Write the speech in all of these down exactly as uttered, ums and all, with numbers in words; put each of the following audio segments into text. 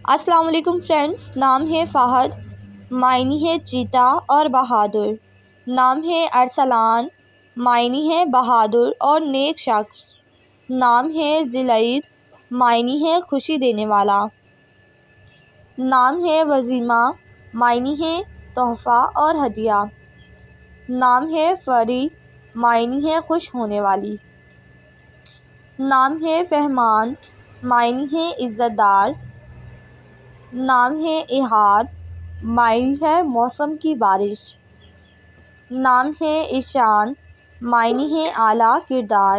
السلام علیکم فرینڈز، نام ہے فہد، معنی ہے چیتا اور بہادر۔ نام ہے ارسلان، معنی ہے بہادر اور نیک شخص۔ نام ہے ذی العید، معنی ہے خوشی دینے والا۔ نام ہے وزیمہ، معنی ہے تحفہ اور ہدیہ۔ نام ہے فری، معنی ہے خوش ہونے والی۔ نام ہے فہمان، معنی ہے عزت دار۔ نام ہے احاد، معنی ہے موسم کی بارش۔ نام ہے ایشان، معنی ہے اعلیٰ کردار۔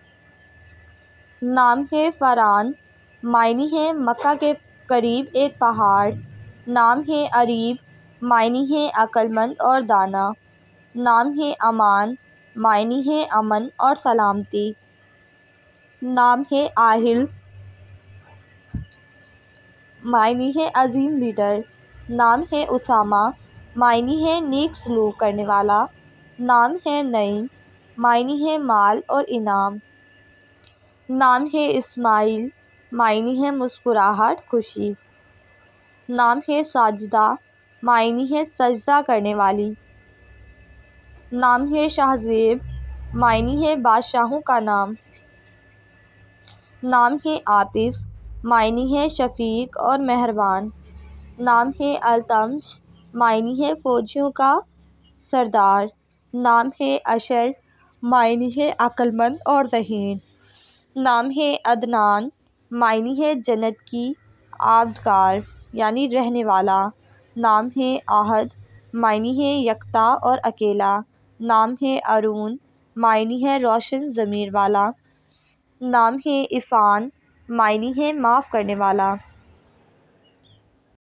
نام ہے فران، معنی ہے مکہ کے قریب ایک پہاڑ۔ نام ہے اریب، معنی ہے عقل مند اور دانا۔ نام ہے امان، معنی ہے امن اور سلامتی۔ نام ہے آہل، معنی ہے عظیم لیڈر۔ نام ہے اسامہ، معنی ہے نیک سلوک کرنے والا۔ نام ہے نعیم، معنی ہے مال اور انعام۔ نام ہے اسماعیل، معنی ہے مسکراہٹ، خوشی۔ نام ہے ساجدہ، معنی ہے سجدہ کرنے والی۔ نام ہے شہزیب، معنی ہے بادشاہوں کا نام۔ نام ہے عاطف، معنی ہے شفیق اور مہربان۔ نام ہے التمش، معنی ہے فوجیوں کا سردار۔ نام ہے اشر، معنی ہے عقل مند اور ذہین۔ نام ہے عدنان، معنی ہے جنت کی آبدکار یعنی رہنے والا۔ نام ہے احد، معنی ہے یکتا اور اکیلا۔ نام ہے ارون، معنی ہے روشن ضمیر والا۔ نام ہے عفان، معنی ہے معاف کرنے والا۔